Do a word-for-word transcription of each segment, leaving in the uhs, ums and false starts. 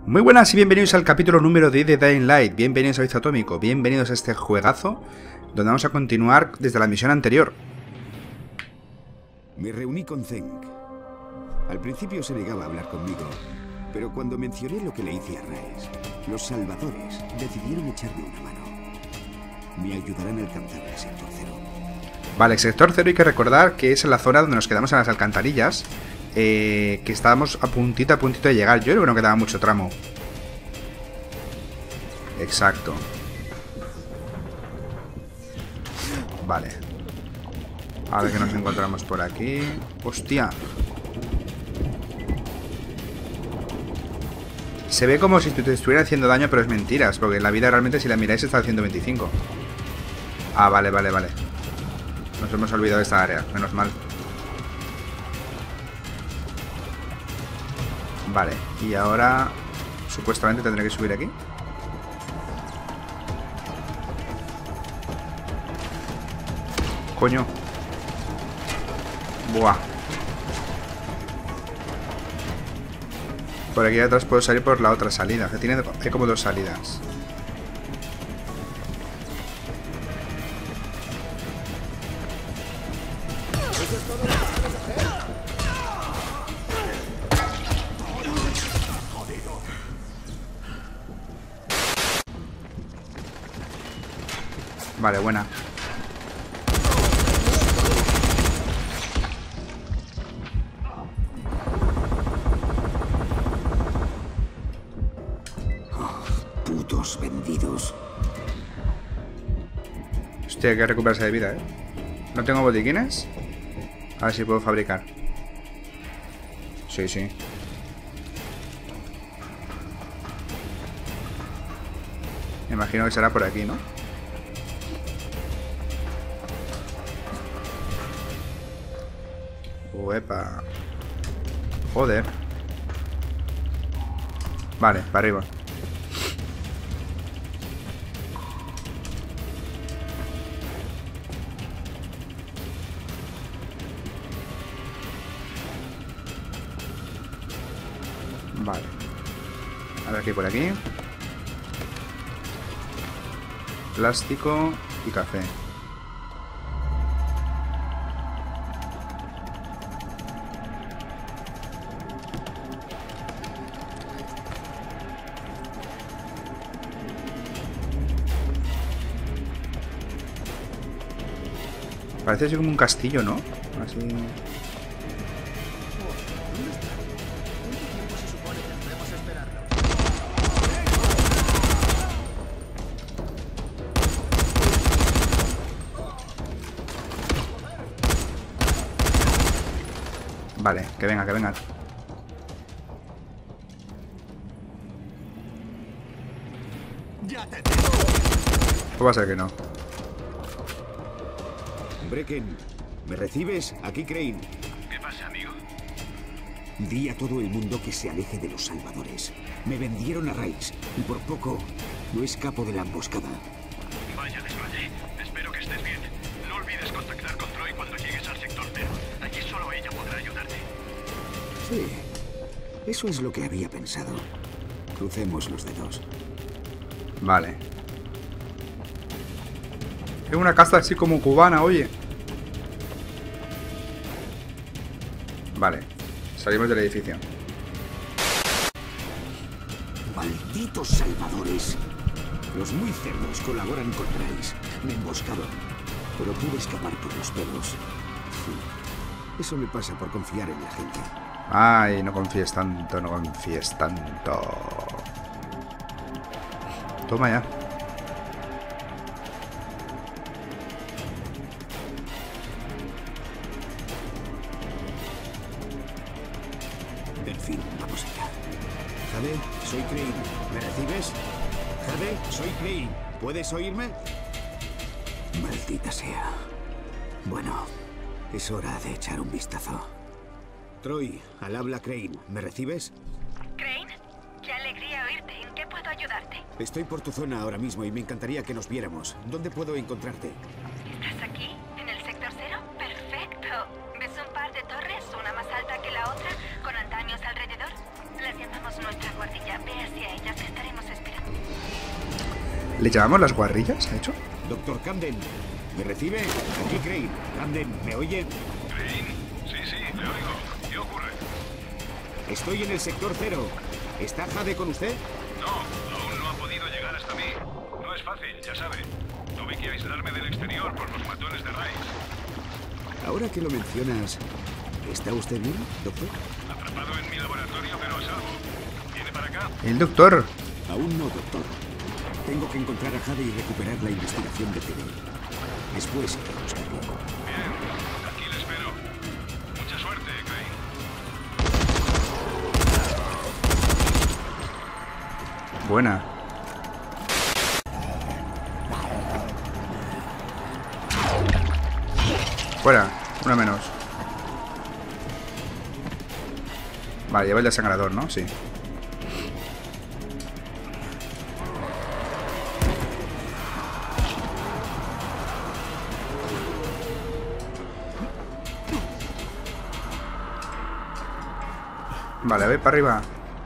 Muy buenas y bienvenidos al capítulo número diez de Dying Light. Bienvenidos a Vicio Atómico, bienvenidos a este juegazo donde vamos a continuar desde la misión anterior. Me reuní con Zeng. Al principio se negaba a hablar conmigo, pero cuando mencioné lo que le hice a Raes, los salvadores decidieron echarme una mano. Me ayudarán a alcanzar el sector cero. Vale, el sector cero hay que recordar que es la zona donde nos quedamos en las alcantarillas. Eh, que estábamos a puntito a puntito de llegar. Yo creo que no quedaba mucho tramo. Exacto. Vale. A ver qué nos encontramos por aquí. Hostia. Se ve como si te estuviera haciendo daño, pero es mentiras. Porque en la vida realmente, si la miráis, está haciendo veinticinco. Ah, vale, vale, vale. Nos hemos olvidado de esta área. Menos mal. Vale, y ahora supuestamente tendré que subir aquí. Coño. Buah. Por aquí atrás puedo salir por la otra salida. Que tiene, hay como dos salidas. Vale, buena. Oh, putos vendidos. Hostia, hay que recuperarse de vida, ¿eh? ¿No tengo botiquines? A ver si puedo fabricar. Sí, sí. Me imagino que será por aquí, ¿no? Uepa. Joder. Vale, para arriba. Vale. A ver qué hay por aquí. Plástico y café. Parece así como un castillo, ¿no? Así... Vale, que venga, que venga. ¿O va a ser que no? Brecken, ¿me recibes? Aquí Crane. ¿Qué pasa, amigo? Di a todo el mundo que se aleje de los salvadores. Me vendieron a Raes y por poco no escapo de la emboscada. Vaya desmadre. Espero que estés bien. No olvides contactar con Troy cuando llegues al sector cero. Allí solo ella podrá ayudarte. Sí, eso es lo que había pensado. Crucemos los dedos. Vale. Es una casa así como cubana, oye. Vale. Salimos del edificio. ¡Malditos salvadores! Los muy cerdos colaboran con Raes. Me emboscaron, pero pude escapar por los pelos. Eso me pasa por confiar en la gente. Ay, no confíes tanto, no confíes tanto. Toma ya. En fin, vamos allá. Jade, soy Crane. ¿Me recibes? Jade, soy Crane. ¿Puedes oírme? Maldita sea. Bueno, es hora de echar un vistazo. Troy, al habla Crane. ¿Me recibes? Crane, qué alegría oírte. ¿En qué puedo ayudarte? Estoy por tu zona ahora mismo y me encantaría que nos viéramos. ¿Dónde puedo encontrarte? ¿Estás aquí? ¿En el sector cero? Perfecto. ¿Ves un par de torres, una más alta que la otra, con andamios alrededor? Las llamamos nuestra guardilla. Ve hacia ¿Le llamamos las guarrillas? ¿Ha hecho? Doctor Camden, ¿me recibe? Aquí Crane. Camden, ¿me oye? ¿Crane? Sí, sí, le oigo. ¿Qué ocurre? Estoy en el sector cero. ¿Está Jade con usted? No, aún no ha podido llegar hasta mí. No es fácil, ya sabe. Tuve que aislarme del exterior por los matones de Rice. Ahora que lo mencionas, ¿está usted bien, doctor? Atrapado en mi laboratorio, pero a salvo. ¿Viene para acá? El doctor. Aún no, doctor. Tengo que encontrar a Jade y recuperar la investigación de T V. Después iré a buscarlo. Bien, aquí le espero. Mucha suerte, Crane. Buena. Fuera, una menos. Vale, lleva el desangrador, ¿no? Sí. Vale, voy para arriba.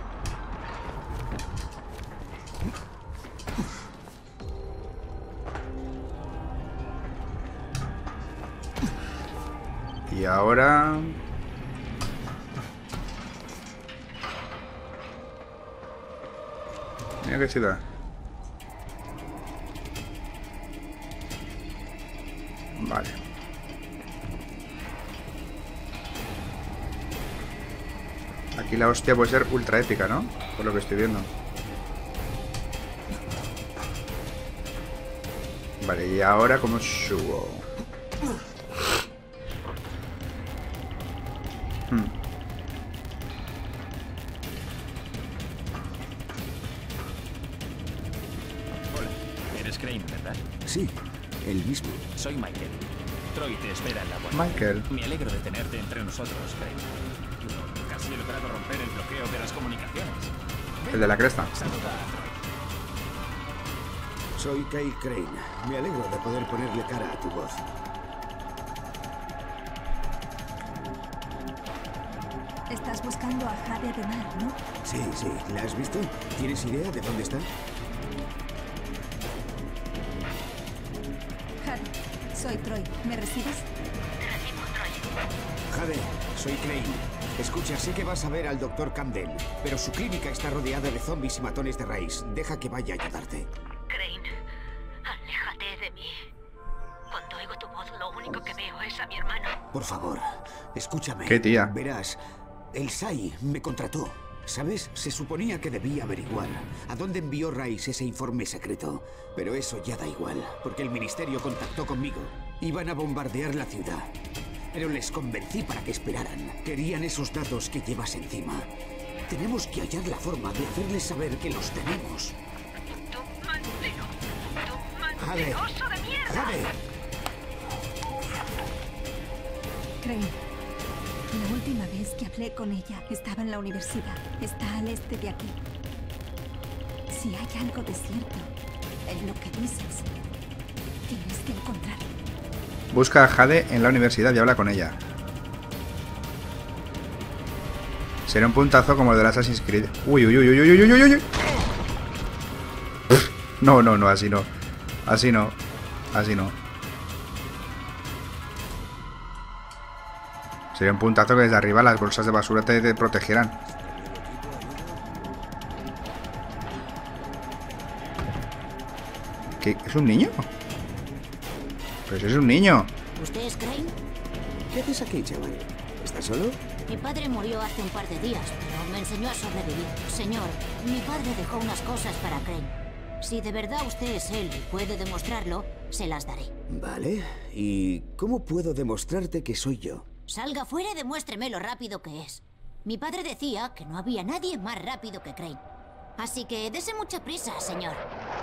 Y ahora... Mira qué ciudad. Vale. Aquí la hostia puede ser ultra épica, ¿no? Por lo que estoy viendo. Vale, y ahora ¿cómo subo? Hmm. Hola, eres Crane, ¿verdad? Sí, el mismo. Soy Michael. Troy te espera en la puerta. Michael. Me alegro de tenerte entre nosotros, Crane. Casi he logrado romper el bloqueo de las comunicaciones. El de la cresta. Saluda a Troy. Soy Kyle Crane. Me alegro de poder ponerle cara a tu voz. Estás buscando a Jade Ademar, ¿no? Sí, sí. ¿La has visto? ¿Tienes idea de dónde está? Jade, soy Troy. ¿Me recibes? Recibo, Troy. Jade, soy Crane. Escucha, sé que vas a ver al doctor Camden, pero su clínica está rodeada de zombies y matones de Rice. Deja que vaya a ayudarte. Crane, aléjate de mí. Cuando oigo tu voz, lo único que veo es a mi hermano. Por favor, escúchame. ¿Qué tía? Verás, el S A I me contrató. ¿Sabes? Se suponía que debía averiguar a dónde envió Rice ese informe secreto. Pero eso ya da igual, porque el ministerio contactó conmigo. Iban a bombardear la ciudad. Pero les convencí para que esperaran. Querían esos datos que llevas encima. Tenemos que hallar la forma de hacerles saber que los tenemos. Tú maldito. Tú Jade. mentiroso de mierda. ¡Jade! Crane, la última vez que hablé con ella estaba en la universidad. Está al este de aquí. Si hay algo de cierto en lo que dices, tienes que encontrarlo. Busca a Jade en la universidad y habla con ella. Será un puntazo como el de Assassin's Creed. Uy, uy, uy, uy, uy, uy, uy, uy. No, no, no, así no. Así no. Así no. Sería un puntazo que desde arriba las bolsas de basura te, te protegieran. ¿Qué? ¿Es un niño? Pues es un niño. ¿Usted es Crane? ¿Qué haces aquí, chaval? ¿Estás solo? Mi padre murió hace un par de días, pero me enseñó a sobrevivir. Señor, mi padre dejó unas cosas para Crane. Si de verdad usted es él y puede demostrarlo, se las daré. Vale. ¿Y cómo puedo demostrarte que soy yo? Salga fuera y demuéstreme lo rápido que es. Mi padre decía que no había nadie más rápido que Crane. Así que dese mucha prisa, señor.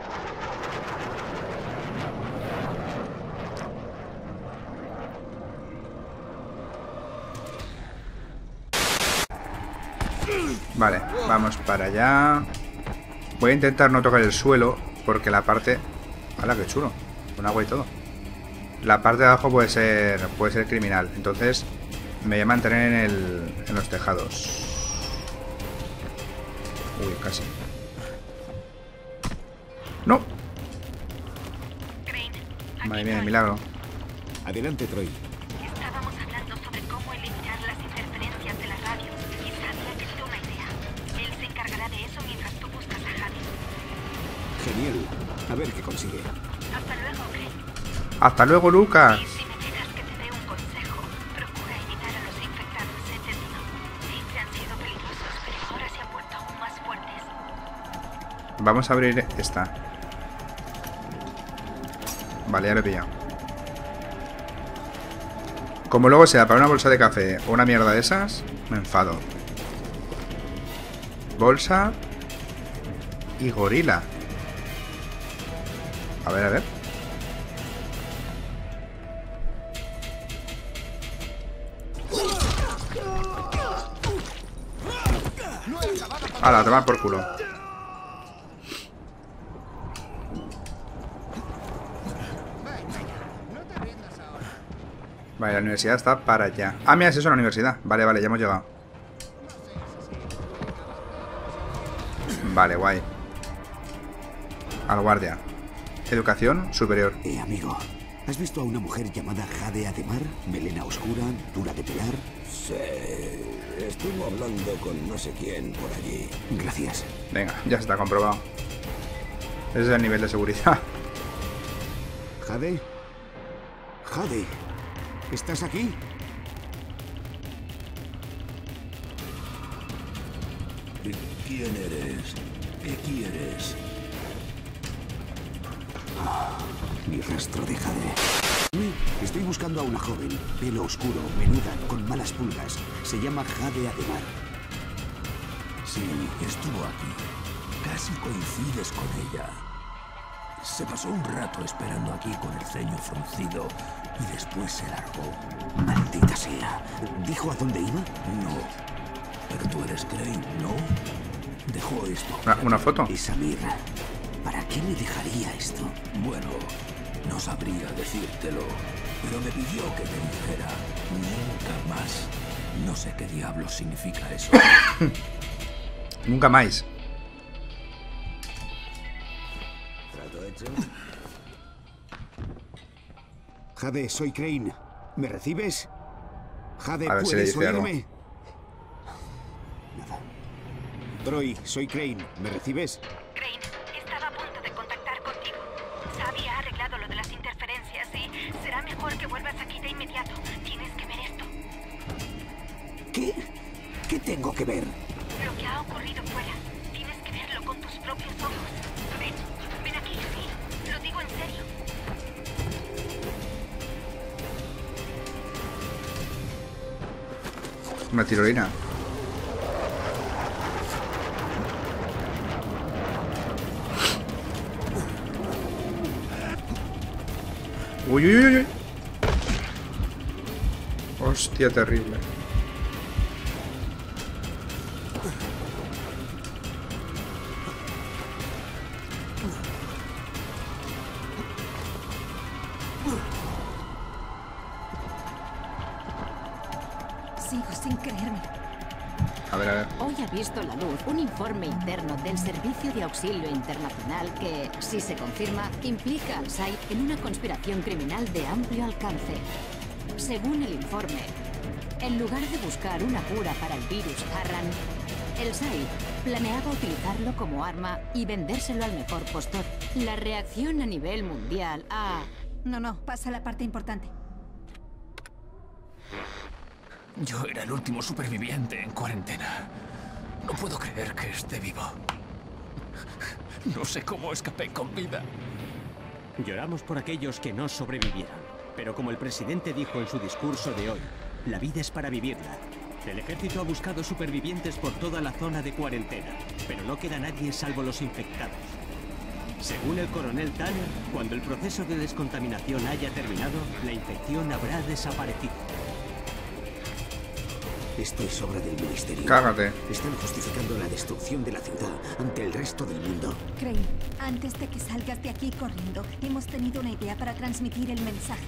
Vale, vamos para allá. Voy a intentar no tocar el suelo, porque la parte... ¡Hala, qué chulo! Con agua y todo. La parte de abajo puede ser puede ser criminal. Entonces me voy a mantener en, el, en los tejados. Uy, casi. ¡No! Madre mía, de milagro. Adelante, Troy. Estábamos hablando sobre cómo eliminar las interferencias de las radios y sabía que tiene una idea. Él se encargará de eso mientras tú buscas a Javi. Genial. A ver qué consigue. Hasta luego, Craig. Hasta luego, Lucas. Y si me dejas que te dé un consejo, procura evitar a los infectados, ¿entendido? Siempre han sido peligrosos, pero ahora se han vuelto aún más fuertes. Vamos a abrir esta. Vale, ya lo he pillado. Como luego sea para una bolsa de café o una mierda de esas, me enfado. Bolsa y gorila. A ver, a ver. Hala, tomar por culo. Vale, la universidad está para allá. Ah, mira, es eso, la universidad. Vale, vale, ya hemos llegado. Vale, guay. Al guardia. Educación superior. Eh, amigo, ¿has visto a una mujer llamada Jade Ademar? Melena oscura, dura de pelar. Sí, estuvo hablando con no sé quién por allí. Gracias. Venga, ya está comprobado. Ese es el nivel de seguridad. ¿Jade? Jade, ¿estás aquí? ¿Quién eres? ¿Qué quieres? Ah, ni rastro de Jade. Estoy buscando a una joven, pelo oscuro, menuda, con malas pulgas. Se llama Jade Ademar. Sí, estuvo aquí. Casi coincides con ella. Se pasó un rato esperando aquí con el ceño fruncido y después se largó. Maldita sea. ¿Dijo a dónde iba? No. Pero tú eres Crane, ¿no? Dejó esto. Una, una foto. Y Samir, ¿para qué me dejaría esto? Bueno, no sabría decírtelo, pero me pidió que te dijera nunca más. No sé qué diablos significa eso. Nunca más. ¿Trato hecho? Jade, soy Crane. ¿Me recibes? Jade, A ver si le ¿puedes dice algo. oírme? Nada. Troy, soy Crane. ¿Me recibes? Crane, estaba a punto de contactar contigo. Xavi ha arreglado lo de las interferencias y será mejor que vuelvas aquí de inmediato. Tienes que ver esto. ¿Qué? ¿Qué tengo que ver? Lo que ha ocurrido fuera. Tienes que verlo con tus propios ojos. Ven, ven aquí, sí. Lo digo en serio. Una tirolina. Uy, uy, uy, uy. Hostia, terrible. Sigo sin creerme. A ver, a ver. Hoy ha visto la luz un informe interno del Servicio de Auxilio Internacional que, si se confirma, implica al S A I en una conspiración criminal de amplio alcance. Según el informe, en lugar de buscar una cura para el virus Harran, el S A I planeaba utilizarlo como arma y vendérselo al mejor postor. La reacción a nivel mundial a... No, no, pasa la parte importante. Yo era el último superviviente en cuarentena. No puedo creer que esté vivo. No sé cómo escapé con vida. Lloramos por aquellos que no sobrevivieron. Pero como el presidente dijo en su discurso de hoy, la vida es para vivirla. El ejército ha buscado supervivientes por toda la zona de cuarentena, pero no queda nadie salvo los infectados. Según el coronel Tanner, cuando el proceso de descontaminación haya terminado, la infección habrá desaparecido. Esto es obra del ministerio. Cágate. Están justificando la destrucción de la ciudad ante el resto del mundo. Crane, antes de que salgas de aquí corriendo, hemos tenido una idea para transmitir el mensaje.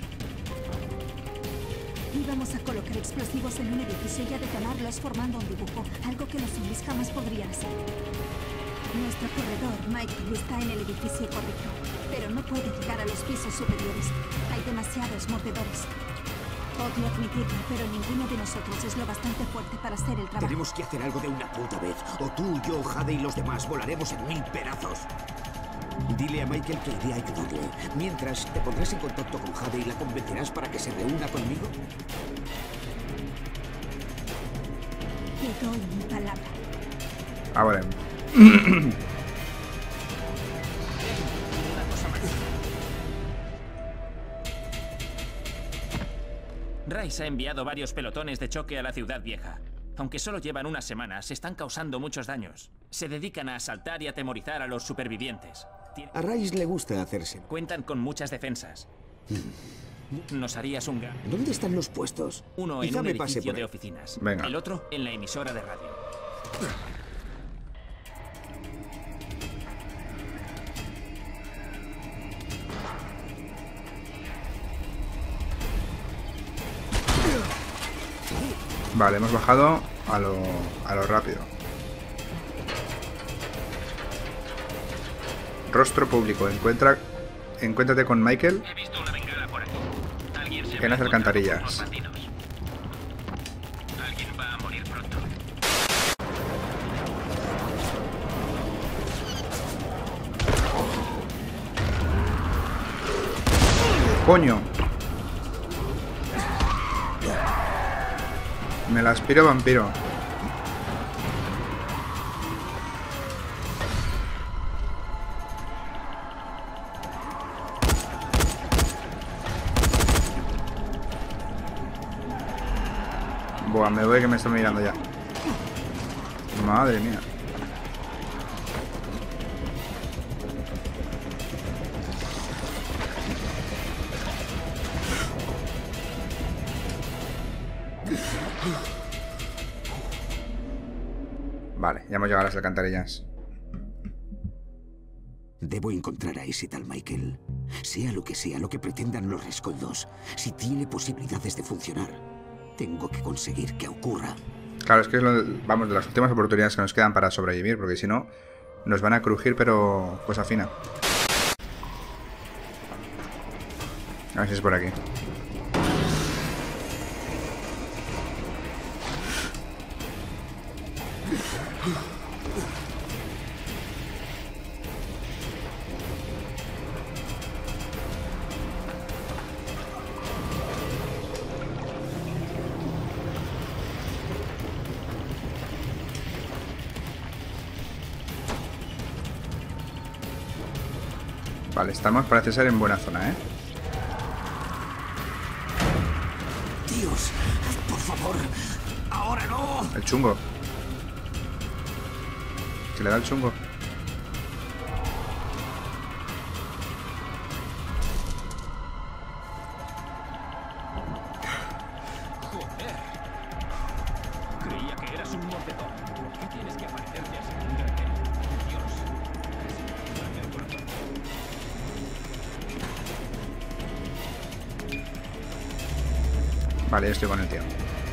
Íbamos a colocar explosivos en un edificio y a detonarlos formando un dibujo, algo que los zombies jamás podrían hacer. Nuestro corredor, Michael, está en el edificio correcto, pero no puede llegar a los pisos superiores. Hay demasiados mordedores. Odio admitirlo, pero ninguno de nosotros es lo bastante fuerte para hacer el trabajo. Tenemos que hacer algo de una puta vez. O tú, yo, Jade y los demás volaremos en mil pedazos. Dile a Michael que iré a ayudarle. Mientras, ¿te pondrás en contacto con Jade y la convencerás para que se reúna conmigo? Te doy mi palabra. Ah, vale. Rice ha enviado varios pelotones de choque a la Ciudad Vieja. Aunque solo llevan unas semanas, están causando muchos daños. Se dedican a asaltar y atemorizar a los supervivientes. A Rice le gusta hacerse. Cuentan con muchas defensas. Nos harías un gran... ¿Dónde están los puestos? Uno en Quizá un me pase edificio por de ahí. oficinas. Venga. El otro en la emisora de radio. Vale, hemos bajado a lo, a lo rápido. Rostro público. Encuentra, encuéntrate con Michael He visto una bengala por aquí. Alguien se en va las a encontrar con alcantarillas. unos bandidos. Alguien va a morir pronto. ¡Coño! Me la aspiro vampiro. Buah, me voy que me está mirando ya. Madre mía. Vale, ya hemos llegado a las alcantarillas. Debo encontrar a ese tal Michael. Sea lo que sea, lo que pretendan los rescoldos. Si tiene posibilidades de funcionar, tengo que conseguir que ocurra. Claro, es que es lo, vamos, de las últimas oportunidades que nos quedan para sobrevivir, porque si no, nos van a crujir, pero cosa fina. A ver si es por aquí. Vale, estamos, parece ser en buena zona, ¿eh? Dios, por favor, ahora no. El chungo. Se le da el chungo. Joder. Creía que eras un mordedor. ¿Por qué tienes que aparecerte así un granjero? Dios. Vale, estoy con el tío.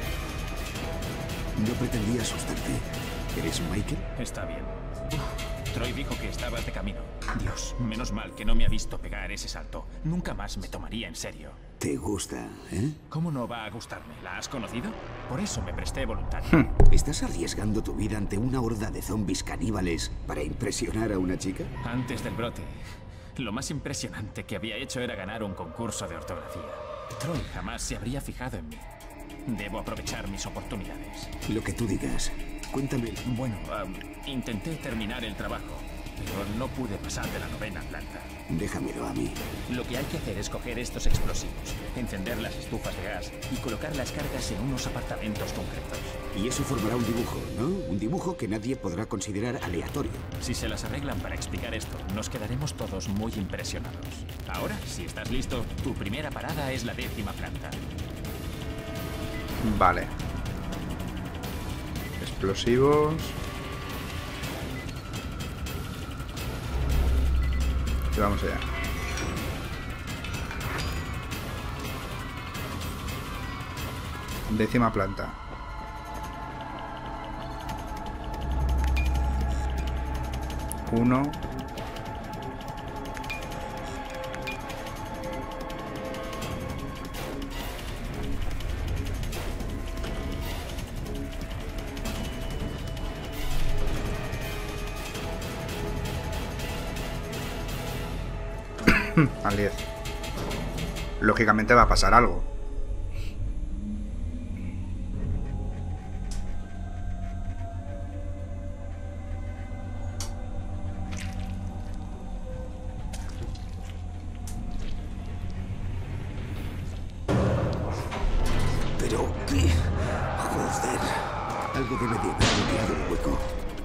No pretendía asustarte. ¿Eres Michael? Está bien. Troy dijo que estabas de camino. Dios, menos mal que no me ha visto pegar ese salto. Nunca más me tomaría en serio. Te gusta, ¿eh? ¿Cómo no va a gustarme? ¿La has conocido? Por eso me presté voluntario. ¿Estás arriesgando tu vida ante una horda de zombies caníbales para impresionar a una chica? Antes del brote, lo más impresionante que había hecho era ganar un concurso de ortografía. Troy jamás se habría fijado en mí. Debo aprovechar mis oportunidades. Lo que tú digas. Cuéntame. Bueno, um, intenté terminar el trabajo, pero no pude pasar de la novena planta. Déjamelo a mí. Lo que hay que hacer es coger estos explosivos, encender las estufas de gas y colocar las cargas en unos apartamentos concretos. Y eso formará un dibujo, ¿no? Un dibujo que nadie podrá considerar aleatorio. Si se las arreglan para explicar esto, nos quedaremos todos muy impresionados. Ahora, si estás listo, tu primera parada es la décima planta. Vale. Explosivos. Y vamos allá. Décima planta. Uno. Al diez. Lógicamente va a pasar algo. ¿Pero qué? Joder. Algo debe de haber bloqueado el hueco.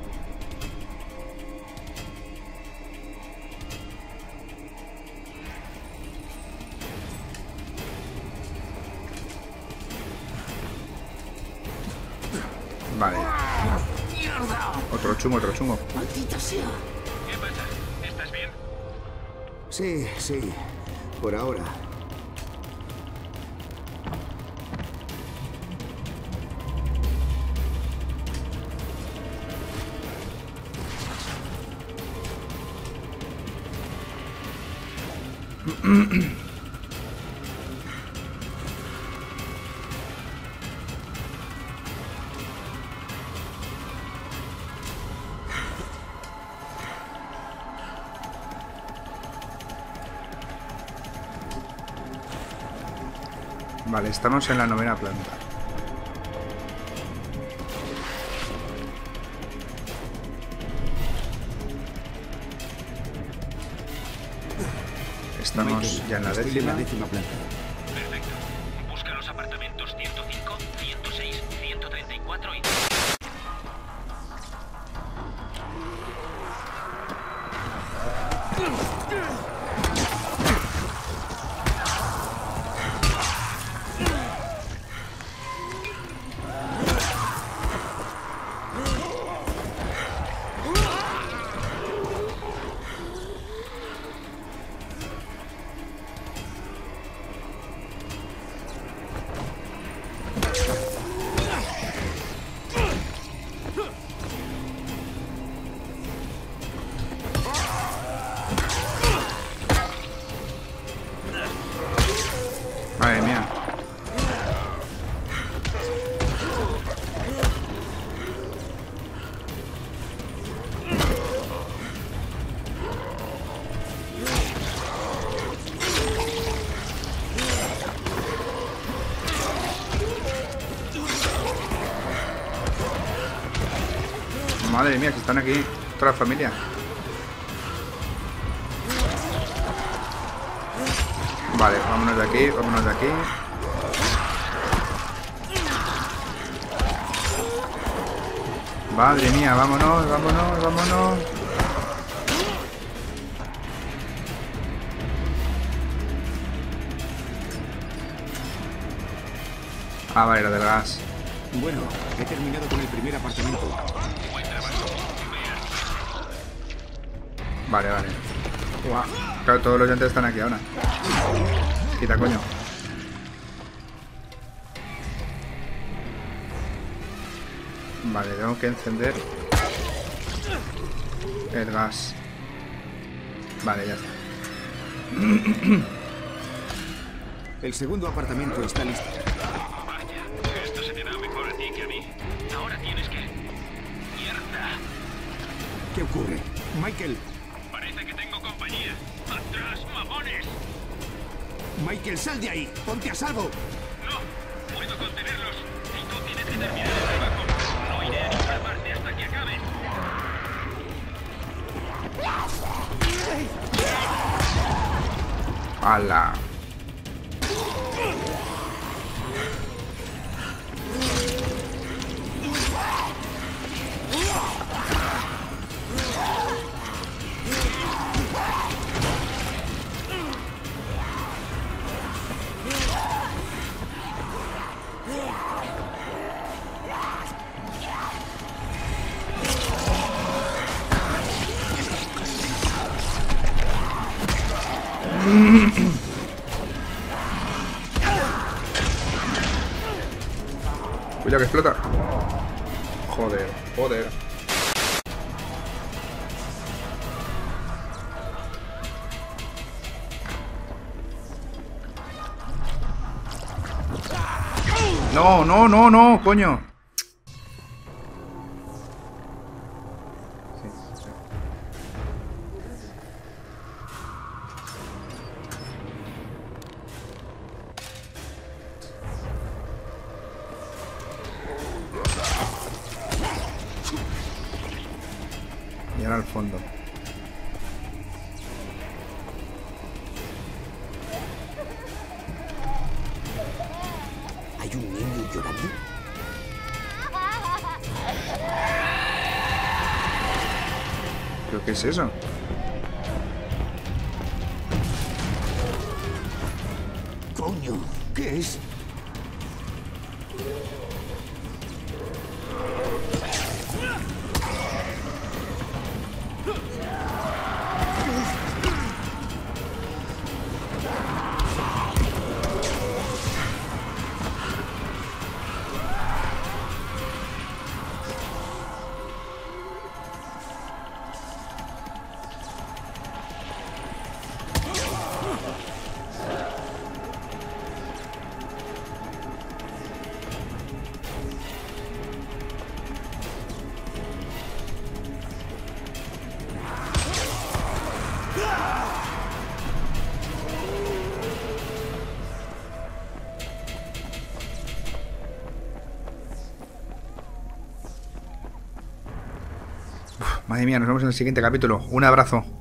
Vale. Otro chungo, otro chungo. Maldita sea. ¿Qué pasa? ¿Estás bien? Sí, sí. Por ahora. Vale, estamos en la novena planta. Estamos ya en la Estoy en la décima. décima planta. Perfecto. Busca los apartamentos ciento cinco, ciento seis, ciento treinta y cuatro y... Madre mía. Madre mía, que están aquí toda la familia. Vale, vámonos de aquí, vámonos de aquí. Madre mía, vámonos, vámonos, vámonos. Ah, vale, lo del gas. Bueno, he terminado con el primer apartamento. Vale, vale. Guau. Claro, todos los llantes están aquí ahora. Quita, coño. Vale, tengo que encender el gas. Vale, ya está. El segundo apartamento está listo. Vaya, esto se te da mejor a ti que a mí. Ahora tienes que... ¡Mierda! ¿Qué ocurre? Michael, Parece que tengo compañía. ¡Atrás, mamones! Michael, sal de ahí. Ponte a salvo. No, puedo contenerlos. Y tú tienes que terminar el trabajo. No iré a ninguna parte hasta que acabe. ¡Hala! Cuidado que explota. Joder, joder. No, no, no, no, coño. Sí, sí. Y ahora al fondo. ¿Hay un niño llorando? ¿Pero qué es eso? Coño, ¿qué es? Madre mía, nos vemos en el siguiente capítulo. Un abrazo.